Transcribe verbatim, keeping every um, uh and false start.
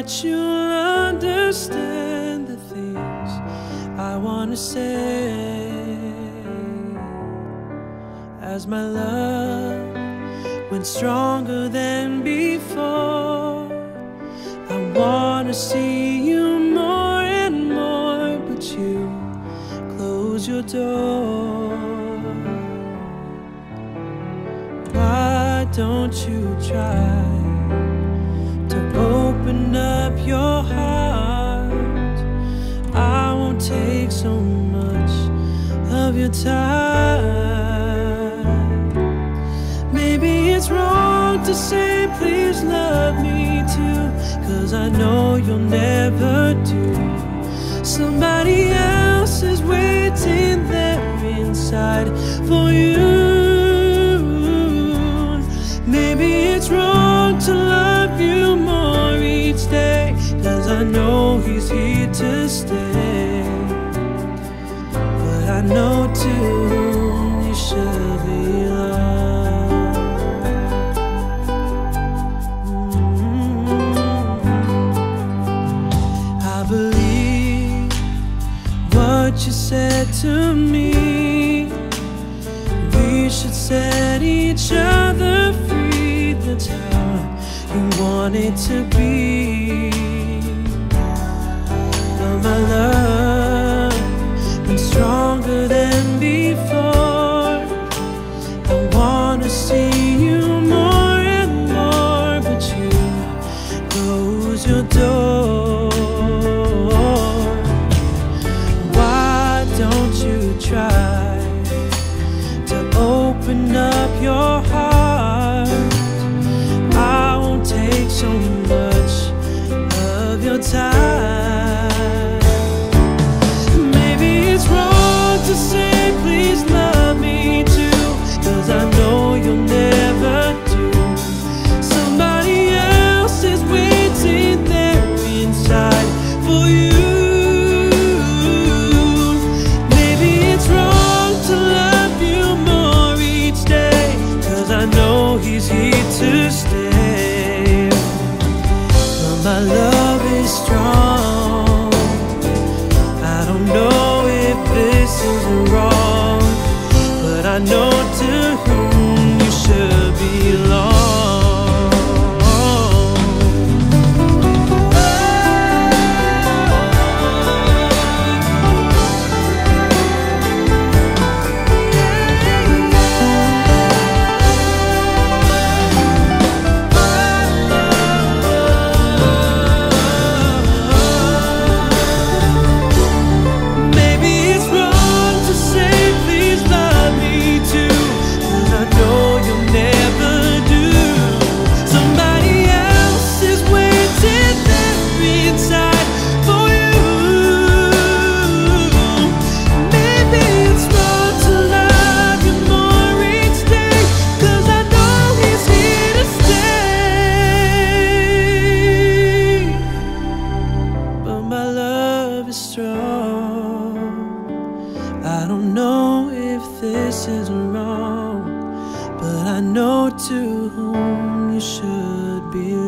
that you'll understand the things I want to say. As my love went stronger than before, I want to see you more and more, but you close your door. Why don't you try to open up your heart? I won't take so much of your time. Maybe it's wrong to say please love me too, 'cause I know you'll never do. Somebody else is waiting there inside for you. Maybe it's wrong to love you more each day, 'cause I know he's here to stay. But I know too you should be loved. mm-hmm. I believe what you said to me. We should set each other free. That's how you want it to be. But my love been stronger than before. I wanna see you more and more, but you close your door. Why don't you try to open up your heart? I won't take so much of your time. Maybe it's wrong to say please love me too, 'cause I know you'll never do. Somebody else is waiting there inside for you. Maybe it's wrong to love you more each day, 'cause I know he's here to stay. But my love is strong. I don't know if this is wrong, but I know to whom you should belong. I don't know if this is wrong, but I know to whom you should be